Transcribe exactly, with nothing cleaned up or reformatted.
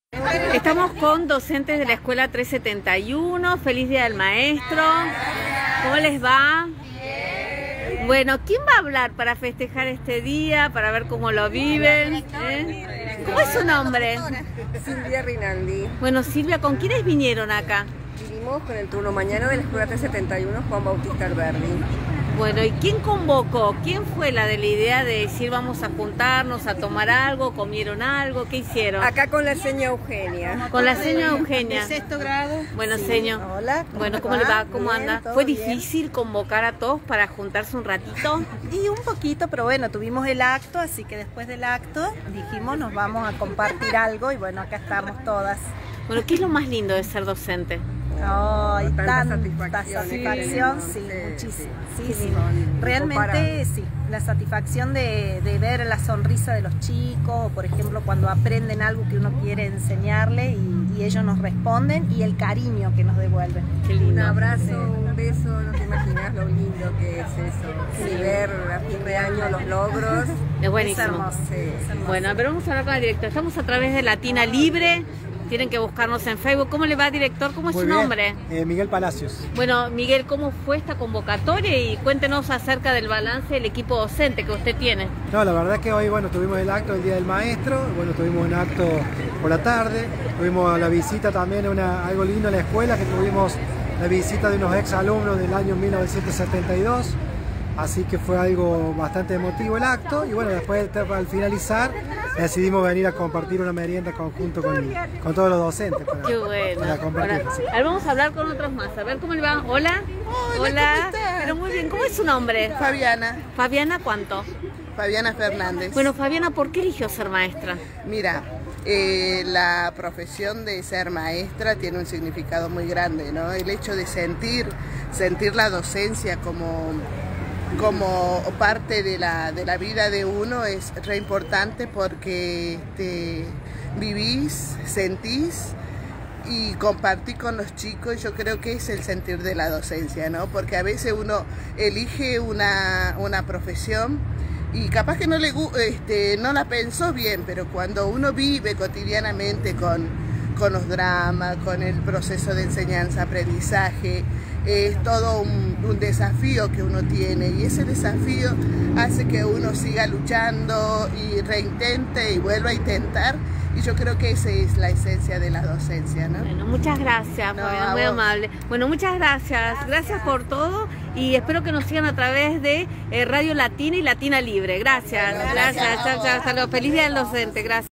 Estamos con docentes de la Escuela trescientos setenta y uno. Feliz Día del Maestro. ¿Cómo les va? Bueno, ¿quién va a hablar para festejar este día, para ver cómo lo viven? ¿Eh? ¿Cómo es su nombre? Silvia Rinaldi. Bueno, Silvia, ¿con quiénes vinieron acá? Vinimos con el turno mañana de la Escuela trescientos setenta y uno, Juan Bautista Alberdi. Bueno, ¿y quién convocó? ¿Quién fue la de la idea de decir vamos a juntarnos, a tomar algo? ¿Comieron algo? ¿Qué hicieron? Acá con la señora Eugenia. Con la señora Eugenia. De sexto grado. Bueno, Sí. señor. Hola. Bueno, ¿cómo le va? ¿Cómo Bien, anda? todo ¿Fue bien. difícil convocar a todos para juntarse un ratito? Y un poquito, pero bueno, tuvimos el acto, así que después del acto dijimos nos vamos a compartir algo y bueno, acá estamos todas. Bueno, ¿qué es lo más lindo de ser docente? Ay, Tanta tanta satisfacción, satisfacción, sí, sí, sí, muchísimo. sí, Sí, sí, sí. son Realmente incomparables. sí, la satisfacción de, de ver la sonrisa de los chicos, o por ejemplo cuando aprenden algo que uno quiere enseñarle y, y ellos nos responden y el cariño que nos devuelven. Qué lindo. Un abrazo, un beso, no te imaginas lo lindo que es eso. Sí. Y ver a fin de año los logros. Es buenísimo. Es hermoso. Sí. es hermoso. Bueno, pero vamos a hablar con la directora. Estamos a través de Latina Libre. Tienen que buscarnos en Facebook. ¿Cómo le va, director? ¿Cómo es Muy su bien. nombre? Eh, Miguel Palacios. Bueno, Miguel, ¿cómo fue esta convocatoria? Y cuéntenos acerca del balance del equipo docente que usted tiene. No, la verdad que hoy, bueno, tuvimos el acto del Día del Maestro, bueno, tuvimos un acto por la tarde, tuvimos la visita también, una, algo lindo en la escuela, que tuvimos la visita de unos exalumnos del año mil novecientos setenta y dos, así que fue algo bastante emotivo el acto, y bueno, después al finalizar decidimos venir a compartir una merienda conjunto con, con todos los docentes. Para, Qué bueno. para compartir, Bueno, sí. a ver, vamos a hablar con otros más. A ver cómo le va. Hola. Hola, ¿cómo estás? Pero muy bien. ¿Cómo es su nombre? Fabiana, Fabiana, ¿cuánto? Fabiana Fernández. Bueno, Fabiana, ¿por qué eligió ser maestra? Mira, eh, la profesión de ser maestra tiene un significado muy grande, ¿no? El hecho de sentir, sentir la docencia como, como parte de la, de la vida de uno es re importante porque te vivís, sentís y compartir con los chicos. Yo creo que es el sentir de la docencia, ¿no? Porque a veces uno elige una, una profesión y capaz que no, le, este, no la pensó bien, pero cuando uno vive cotidianamente con, con los dramas, con el proceso de enseñanza-aprendizaje, es todo un, un desafío que uno tiene y ese desafío hace que uno siga luchando y reintente y vuelva a intentar. Y yo creo que esa es la esencia de la docencia, ¿no? Bueno, muchas gracias, No, Fabiana, a muy vos. amable. Bueno, muchas gracias. Gracias por todo y espero que nos sigan a través de eh, Radio Latina y Latina Libre. Gracias, gracias. Chao, chao. Hasta luego. Feliz Día del Docente. Gracias.